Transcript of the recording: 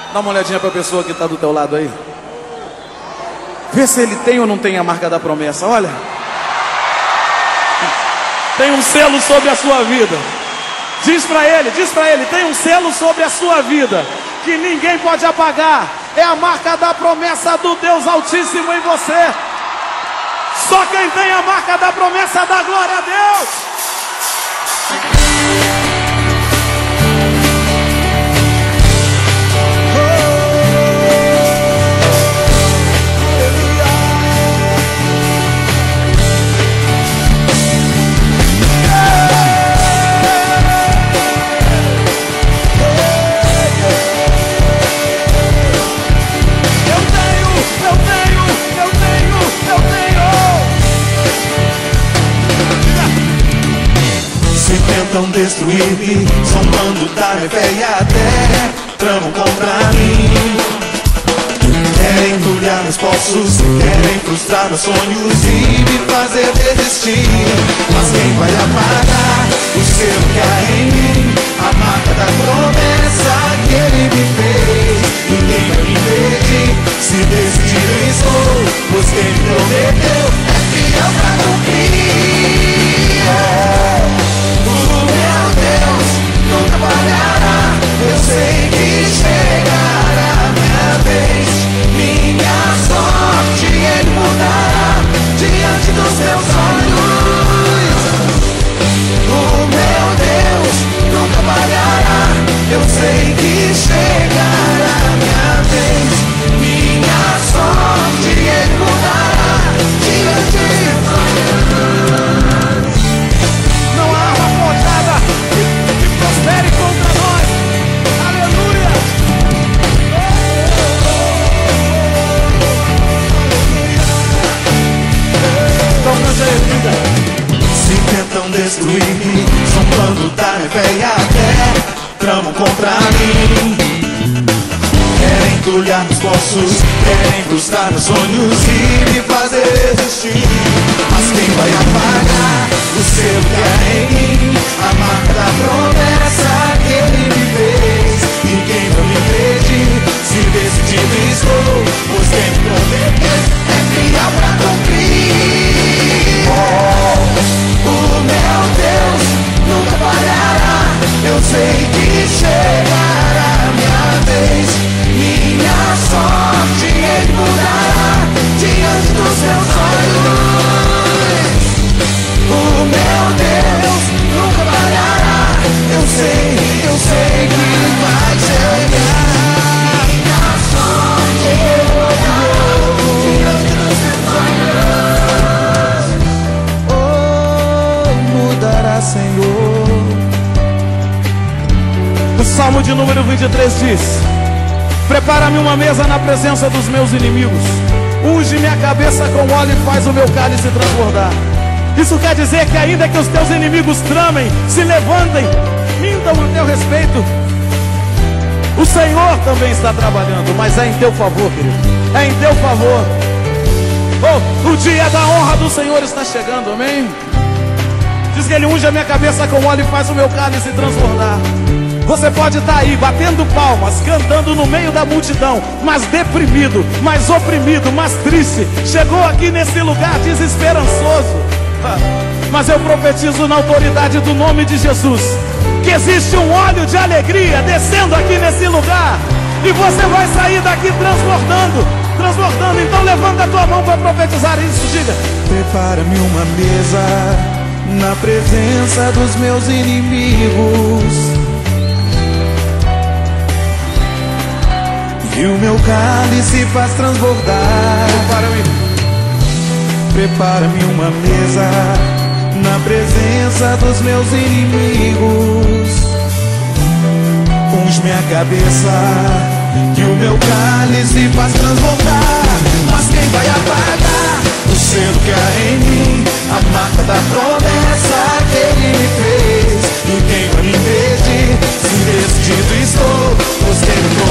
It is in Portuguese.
Dá uma olhadinha para a pessoa que está do teu lado aí. Vê se ele tem ou não tem a marca da promessa. Olha, tem um selo sobre a sua vida. Diz para ele, tem um selo sobre a sua vida que ninguém pode apagar. É a marca da promessa do Deus Altíssimo em você. Só quem tem a marca da promessa dá glória a Deus. Tentam destruir-me, zombando da minha fé e até tramam contra mim. Querem entulhar meus poços, querem frustrar meus sonhos e me fazer desistir. Mas quem vai apagar o selo que há em mim? A marca da promessa que ele me fez. Ninguém vai me impedir, se decidir eu estou, pois quem me prometeu é fiel pra cumprir. Nunca falhará, eu sei que chegará minha vez. Minha sorte ele mudará diante dos meus olhos. O meu Deus nunca falhará, eu sei que chegará minha vez. Minha sorte ele mudará diante dos olhos. Não há uma portada que prospere contra nós. Aleluia. Então canta aí, vida. Se tentam destruir-me, zombando da minha fé e até tramam contra mim. Querem entulhar meus poços, querem frustrar meus sonhos e me fazer desistir. Mas quem vai apagar o selo que há em mim? A marca da promessa que ele me fez. Ninguém vai me impedir, se decidido estou, pois quem me prometeu é fiel pra cumprir. O meu Deus nunca falhará, eu sei que chegará minha vez. Minha sorte ele mudará diante dos meus olhos. O meu Deus nunca falhará, eu sei que vai chegar. Minha sorte ele mudará diante dos meus olhos. Oh, mudará, Senhor. O Salmo de número 23 diz: prepara-me uma mesa na presença dos meus inimigos. Unge minha cabeça com óleo e faz o meu cálice transbordar. Isso quer dizer que ainda que os teus inimigos tramem, se levantem, mintam a teu respeito, o Senhor também está trabalhando, mas é em teu favor, querido. É em teu favor. Oh, o dia da honra do Senhor está chegando, amém? Diz que ele unge a minha cabeça com óleo e faz o meu cálice transbordar. Você pode estar aí batendo palmas, cantando no meio da multidão, mas deprimido, mas oprimido, mas triste. Chegou aqui nesse lugar desesperançoso. Mas eu profetizo na autoridade do nome de Jesus que existe um óleo de alegria descendo aqui nesse lugar. E você vai sair daqui transbordando. Então levanta a tua mão para profetizar isso. Diga: prepara-me uma mesa na presença dos meus inimigos. E o meu cálice faz transbordar. Prepara-me uma mesa na presença dos meus inimigos. Unge minha cabeça, que o meu cálice faz transbordar. Mas quem vai apagar o selo que há em mim? A marca da promessa que ele me fez. Ninguém vai me impedir, se decidido estou, pois quem me